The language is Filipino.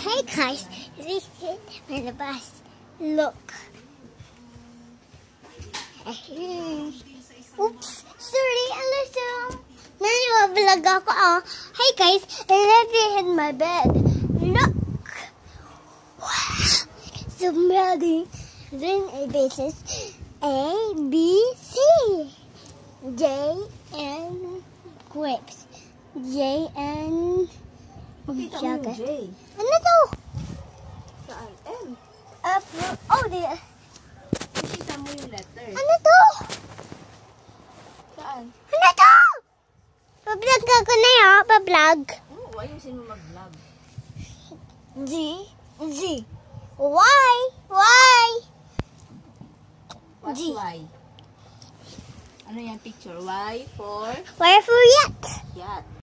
Hey guys, this is my labas. Look. Oops, sorry, alasong. Naniwablog ako. Oh. Hey guys, I left it in my bed. Look. So many. Then a basis. A, B, C. J, and grapes. J, and sugar. Ano to? Saan? M. Oh, dear. Nakita mo yung letter. Ano to? Saan? Ano to? Pa-vlog ako na yun. Pa-vlog. Oo, ayusin mo mag-vlog. Z. Z. Y. Y. What's G. Y? Ano yung picture? Y for? Where for yet? Yacht.